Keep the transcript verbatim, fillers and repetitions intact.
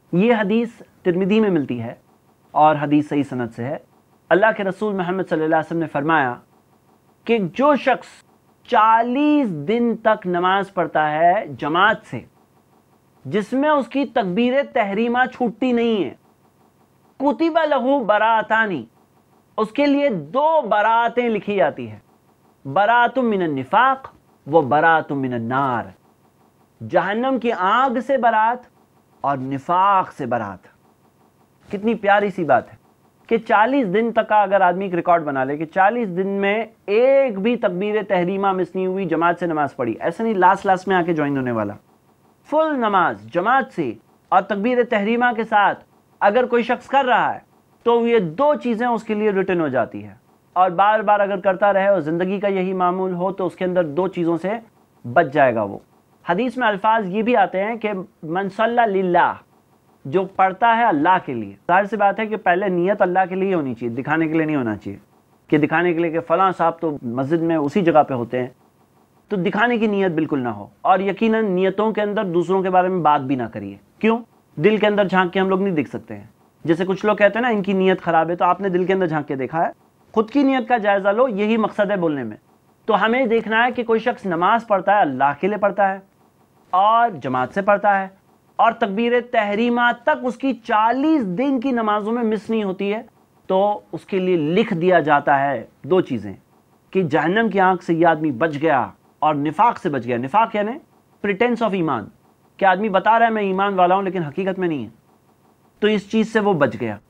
یہ حدیث ترمذی میں ملتی ہے اور حدیث صحیح سند سے ہے۔ اللہ کے رسول محمد صلی اللہ علیہ وسلم نے فرمایا کہ جو شخص چالیس دن تک نماز پڑھتا ہے جماعت سے، جس میں اس کی تکبیر تحریمہ چھوٹتی نہیں ہے، کتب لہو براتانی، اس کے لیے دو براتیں لکھی جاتی ہے، برات من النفاق و برات من النار، جہنم کی آگ سے برات اور نفاق سے برات۔ کتنی پیاری سی بات ہے کہ چالیس دن تک کا اگر آدمی ایک ریکارڈ بنا لے کہ چالیس دن میں ایک بھی تکبیر تحریمہ مس نہیں ہوئی، جماعت سے نماز پڑھی، ایسا نہیں لاسٹ لاسٹ میں آ کے جوائن ہونے والا، فل نماز جماعت سے اور تکبیر تحریمہ کے ساتھ اگر کوئی شخص کر رہا ہے تو یہ دو چیزیں اس کے لیے ریٹن ہو جاتی ہے، اور بار بار اگر کرتا رہے اور زندگی کا یہی معمول ہو تو اس کے اندر دو چیزوں سے بچ جائے گا وہ۔ حدیث میں الفاظ یہ بھی آتے ہیں کہ من صلی للہ، جو پڑھتا ہے اللہ کے لیے۔ ظاہر سی بات ہے کہ پہلے نیت اللہ کے لیے ہونی چاہیے، دکھانے کے لیے نہیں ہونا چاہیے کہ دکھانے کے لیے کہ فلاں صاحب تو مسجد میں اسی جگہ پہ ہوتے ہیں، تو دکھانے کی نیت بالکل نہ ہو، اور یقیناً نیتوں کے اندر دوسروں کے بارے میں بات بھی نہ کریے۔ کیوں؟ دل کے اندر جھانک کے ہم لوگ نہیں دیکھ سکتے ہیں۔ جیسے کچھ لوگ کہتے ہیں نا ان کی نیت خراب ہے، تو آپ نے دل کے اندر جھانک کے دیکھا ہے؟ خود کی نیت کا جائزہ لو، یہی مقصد ہے بولنے میں۔ تو ہمیں دیکھنا ہے کہ کوئی شخص نماز پڑھتا ہے، اللہ کے لیے پڑھتا ہے اور جماعت سے پڑھتا ہے، اور تکبیر تحریمہ تک اس کی چالیس دن کی نمازوں میں مس نہیں ہوتی ہے، تو اس کے لیے لکھ دیا جاتا ہے دو چیزیں کہ جہنم کی آنکھ سے یہ آدمی بچ گیا اور نفاق سے بچ گیا۔ نفاق یعنی پریٹینس آف ایمان، کہ آدمی بتا رہا ہے میں ایمان والا ہوں لیکن حقیقت میں نہیں ہے، تو اس چیز سے وہ بچ گیا۔